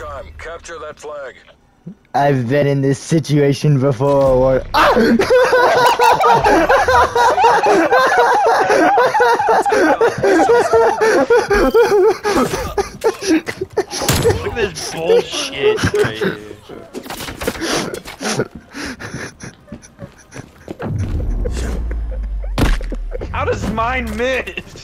time. Capture that flag. I've been in this situation before. Ah! Look at this bullshit right here. How does mine miss?